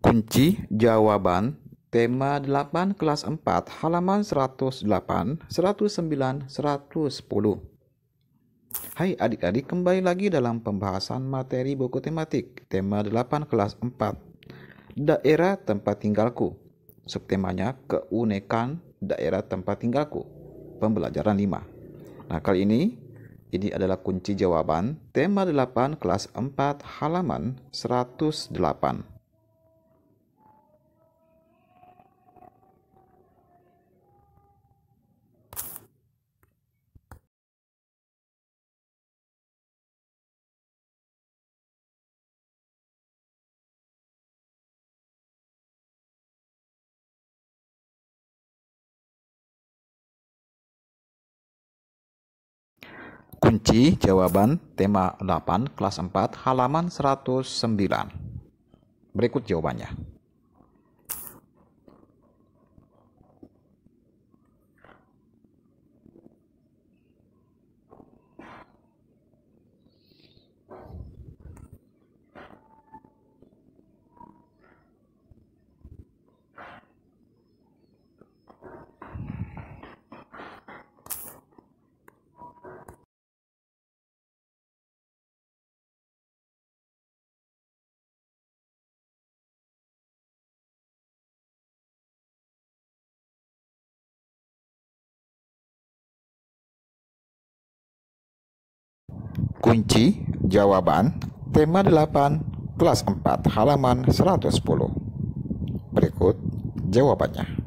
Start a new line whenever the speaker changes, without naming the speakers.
Kunci jawaban tema 8 kelas 4 halaman 108, 109, 110. Hai adik-adik, kembali lagi dalam pembahasan materi buku tematik tema 8 kelas 4 daerah tempat tinggalku. Subtemanya keunikan daerah tempat tinggalku. Pembelajaran 5. Nah, kali ini adalah kunci jawaban tema 8 kelas 4 halaman 108. Kunci jawaban tema 8 kelas 4 halaman 109. Berikut jawabannya. Kunci jawaban tema 8 kelas 4 halaman 110. Berikut jawabannya.